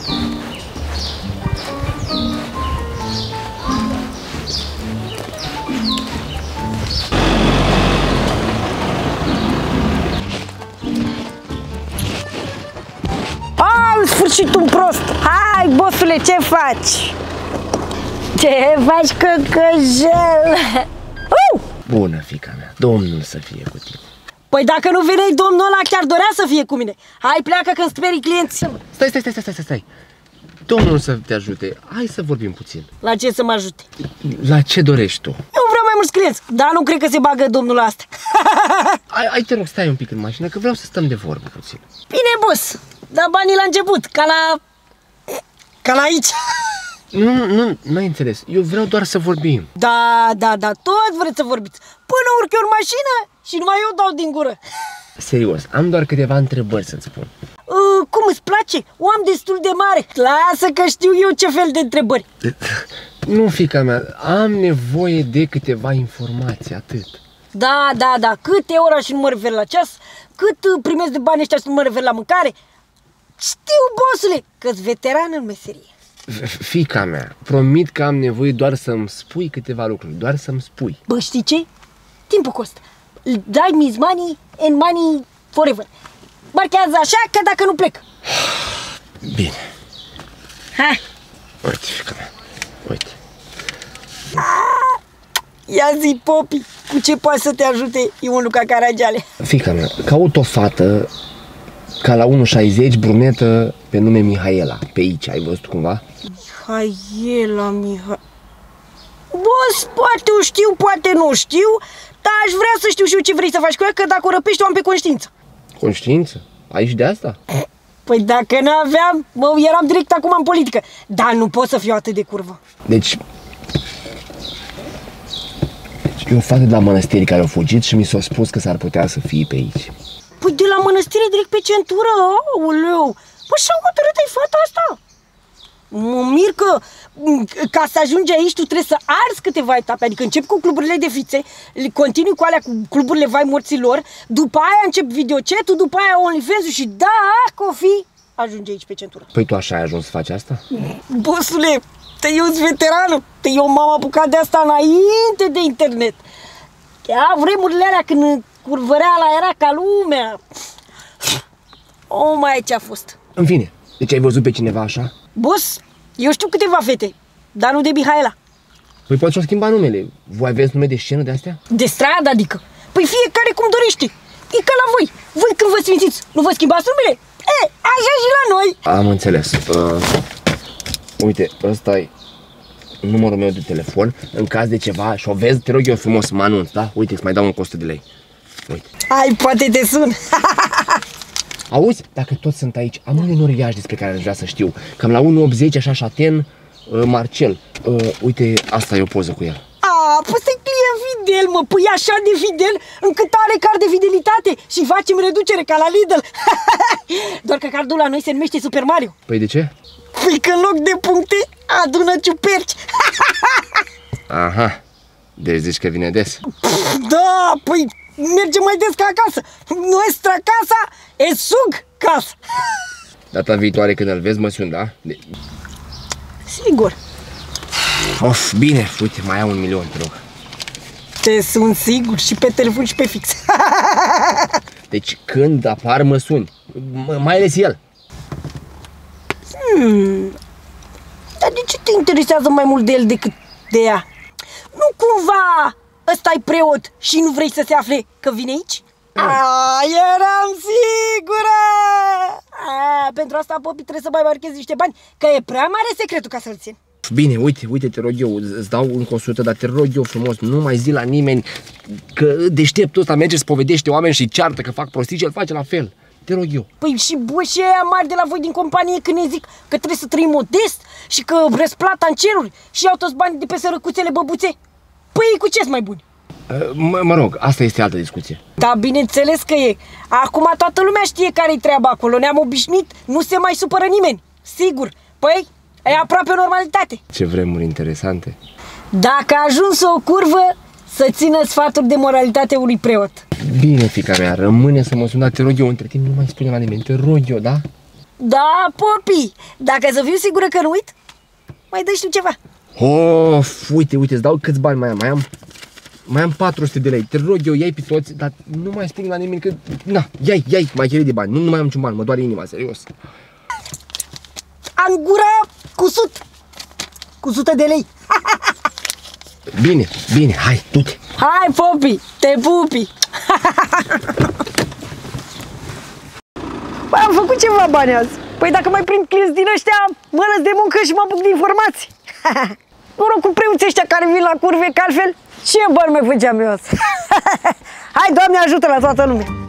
În sfârșit un prost! Hai, bossule, ce faci? Ce faci, căcăjel? Bună, fiica mea, Domnul să fie cu tine. Păi dacă nu veneai, domnul ăla chiar dorea să fie cu mine. Hai, pleacă că-mi sperii clienții. Stai. Domnul să te ajute, hai să vorbim puțin. La ce să mă ajute? La ce dorești tu? Eu vreau mai mulți clienți, dar nu cred că se bagă domnul asta. Hai, te rog, stai un pic în mașină, că vreau să stăm de vorbă puțin. Bine, boss, dar banii la început, ca la aici. Nu ai înțeles, eu vreau doar să vorbim. Da, toți vreți să vorbiți. Până urc eu în mașină și numai eu dau din gură. Serios, am doar câteva întrebări să-ți spun. Cum îți place? O am destul de mare. Lasă că știu eu ce fel de întrebări. Nu, fiica mea, am nevoie de câteva informații, atât. Da, câte ora și nu mă refer la ceas, cât primesc de bani ăștia și nu mă refer la mâncare. Știu, bossule, că-s veteran în meserie. Fiica mea, promit că am nevoie doar să-mi spui câteva lucruri, doar să-mi spui. Bă, știi ce? Timpul costă. Dai me money and money forever. Marchează așa că dacă nu plec. Bine. Hai. Uite, fiica mea, uite. Ia zi, Popi, cu ce poate să te ajute Ion Luca Caragiale? Fiica mea, caut o fată ca la 1,60, brunetă, pe nume Mihaela. Pe aici, ai văzut cumva? Mihaela. Boss, poate o știu, poate nu știu, dar aș vrea să știu și eu ce vrei să faci cu ea, că dacă o răpești o am pe conștiință. Conștiință? Ai și de asta? Păi dacă n-aveam, eram direct acum în politică. Dar nu pot să fiu atât de curvă. Deci e o fată de la mănăstiri care a fugit și mi s-a spus că s-ar putea să fie pe aici. Păi de la mănăstire direct pe centură? Aoleu! Păi și-au hotărât-ai fata asta? Mă mir că ca să ajungi aici tu trebuie să arzi câteva etape. Adică încep cu cluburile de fițe, continui cu alea cu cluburile vai morților, după aia încep videocetul, după aia OnlyFans-ul și dacă o fi, ajunge aici pe centură. Păi tu așa ai ajuns să faci asta? Bossule, eu-s veteranul, eu m-am apucat de asta înainte de internet. Chiar vremurile alea când curvăreala era ca lumea. Mai ce a fost. În fine, deci ai văzut pe cineva așa? Boss, eu știu câteva fete, dar nu de Mihaela. Păi poate și-o schimba numele. Voi aveți nume de scenă de astea? De stradă, adică? Păi fiecare cum dorește. E ca la voi. Voi când vă sfințiți, nu vă schimbați numele? Așa și la noi. Am înțeles. Uite, ăsta e numărul meu de telefon. În caz de ceva și o vezi, te rog eu frumos să mă anunț, da? Uite, îți mai dau un 100 de lei. Uite. Hai, poate te sun. Auzi, dacă toți sunt aici, am un enoriaș despre care aș vrea să știu. Cam la 1,80, așa, șaten, Marcel. Uite, asta e o poză cu el. Păi ăsta-i client fidel, mă, păi așa de fidel încât are card de fidelitate și facem reducere ca la Lidl. Doar că cardul la noi se numește Super Mario. Păi de ce? Păi că în loc de puncte adună ciuperci. Aha, deci zici că vine des. Da, păi merge mai des ca acasă. Nuestra casa e sug casa. Data viitoare când îl vezi, mă suni, da? Sigur. Of, bine, uite, mai am 1.000.000, te rog. Te sun sigur și pe telefon și pe fix. Deci când apar, mă suni, mai ales el. Dar de ce te interesează mai mult de el decât de ea? Nu cumva ăsta-i preot și nu vrei să se afle că vine aici? Eram sigură! Pentru asta, Popi, trebuie să mai marchezi niște bani, că e prea mare secretul ca să-l țin. Bine, uite, te rog eu, îți dau încă 100, dar te rog eu frumos, nu mai zi la nimeni că deșteptul ăsta merge să povedește oameni și ceartă că fac prostii și el face la fel. Te rog eu. Păi și bășii aia mari de la voi din companie când ne zic că trebuie să trăim modest și că răsplata în ceruri și iau toți banii de pe sărăcuțele băbuțe? Păi cu ce-s mai buni? Mă rog, asta este altă discuție. Da, bineînțeles că e. Acum toată lumea știe care-i treaba acolo. Ne-am obișnuit, nu se mai supără nimeni. Sigur. Păi, e aproape normalitate. Ce vremuri interesante. Dacă a ajuns o curvă, să țină sfaturi de moralitate unui preot. Bine, fiica mea, rămâne să mă suni, dar te rog eu, între timp nu mai spune la nimeni, te rog eu, da? Da, Popi, dacă să fiu sigură că nu uit, mai dai și tu ceva. Of, uite, îți dau câți bani mai am 400 de lei. Te rog eu, iai pe toți, dar nu mai spun la nimeni că... Na, iai, mai chelui de bani. Nu mai am niciun bani, mă doare inima, serios. Am gura cu 100 de lei. Bine, hai, du-te. Hai, Popi, te pupi. Băi, am făcut ceva bani azi. Păi dacă mai prind clienți din ăștia, mă lăs de muncă și mă apuc de informații. Noroc cu preuții ăștia care vin la curve, că altfel ce bani mai făceam eu azi. Hai, Doamne ajută la toată lumea.